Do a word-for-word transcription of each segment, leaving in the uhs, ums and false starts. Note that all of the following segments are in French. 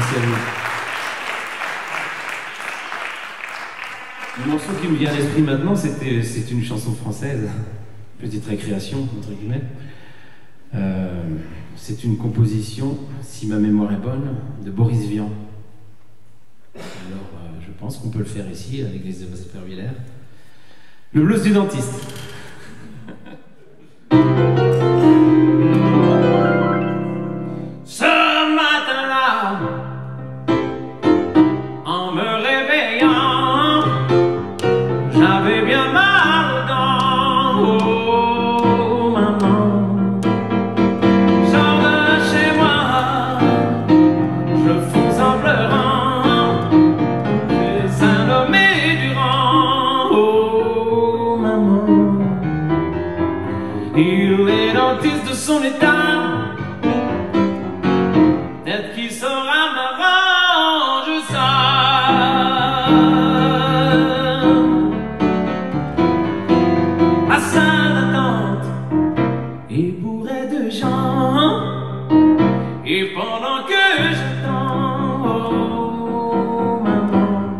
Merci à vous. Le morceau qui me vient à l'esprit maintenant, c'était, c'est une chanson française, petite récréation, entre guillemets. Euh, c'est une composition, si ma mémoire est bonne, de Boris Vian. Alors, euh, je pense qu'on peut le faire ici, à l'église de Vespervillers. Le blues du dentiste. Ce matin-là, en me réveillant, j'avais bien mal aux dents. Oh, maman, sors de chez moi, je fonce en pleurant, j'ai un nommé durant. Oh, maman, il est dentiste de son état. Peut-être qu'il saura m'arranger ça. Ma salle d'attente est bourrée de gens, et pendant que j'attends, oh maman,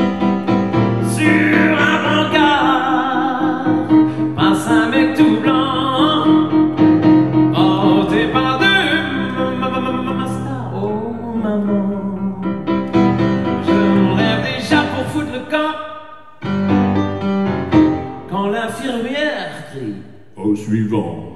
sur un brancard passe un mec tout blanc, porté par deux. Maman, je me lève déjà pour foutre le camp, quand l'infirmière crie au suivant.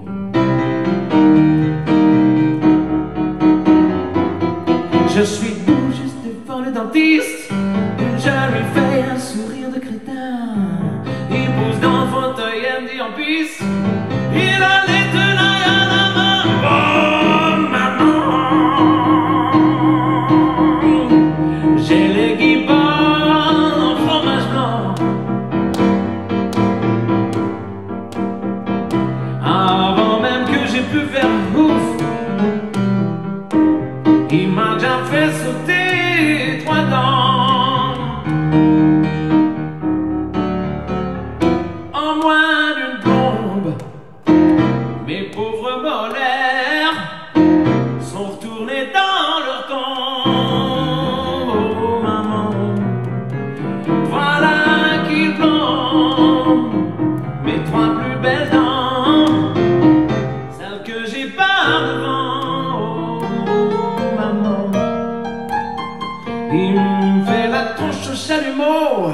Je suis debout juste devant le dentiste, je lui fais un sourire de crétin. Il pousse dans le fauteuil, elle me dit en piste, il a les tenailles à la main. Oh maman, j'ai les guiboles en fromage blanc. Avant même que j'ai pu faire ouf, il m'a déjà fait sauter trois dents. En moins d'une plombe, mes pauvres molaires sont retournés dans leur tombe. Oh maman, voilà qui plombe mes trois plus belles dents, celles que j'ai pas devant. Oh maman, il me fait la tronche au chalumeau,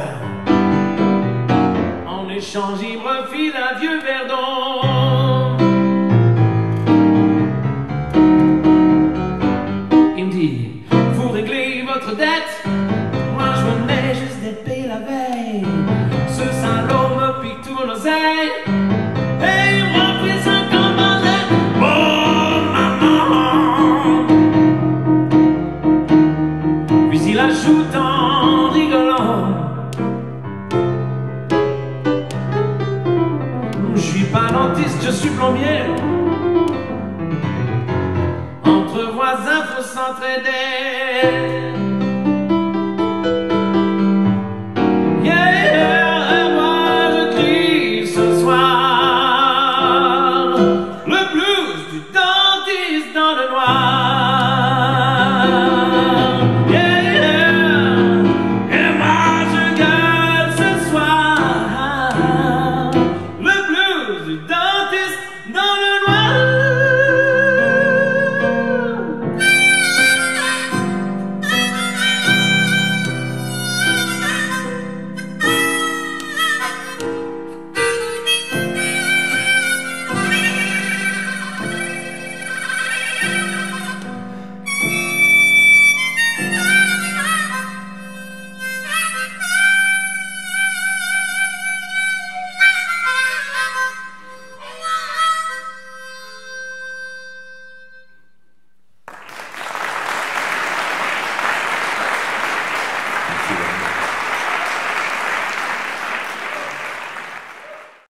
en échange il me refile un vieux verdon. Il me dit, vous réglez votre dette, moi je venais juste d'être payé la veille. Ce salaud me pique tout mon oseille, et il me refile cinquante balais. Oh maman, puis il ajoute en rigolant, je suis pas dentiste, je suis plombier. Entre voisins faut s'entraider.